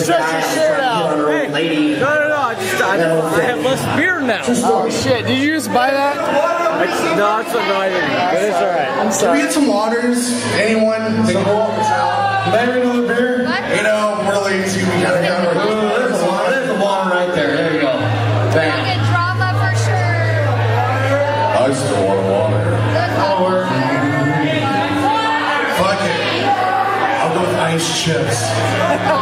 stretch your shirt out. Hey, lady. no, I have less beer now. Oh shit, did you just buy that? No, it's not, no, I didn't. But it's alright. I'm Can sorry. we get some waters? Anyone? They can go up the town. Maybe another beer? You know, we're lazy. We gotta go. There's the water right there. There you go. Bam. Get drama for sure. I still want water. That'll work. Fuck it. I'll go with ice chips.